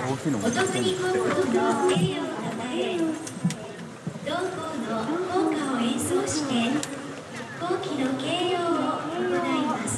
音国高校の栄誉をたたえ、同校の校歌を演奏して校旗の掲揚を行います。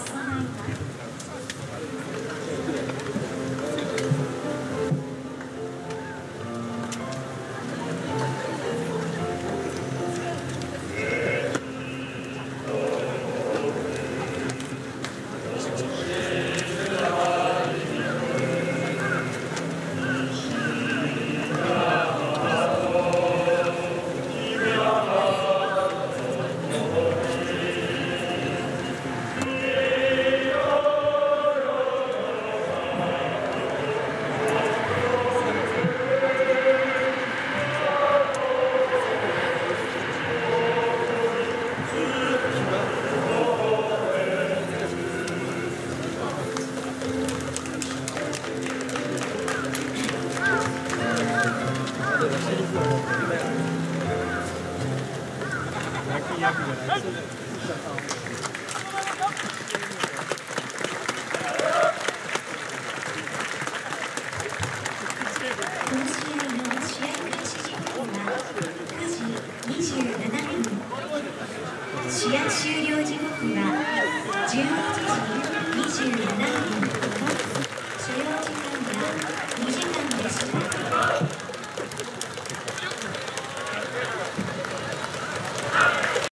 試合終了時刻は12時27分。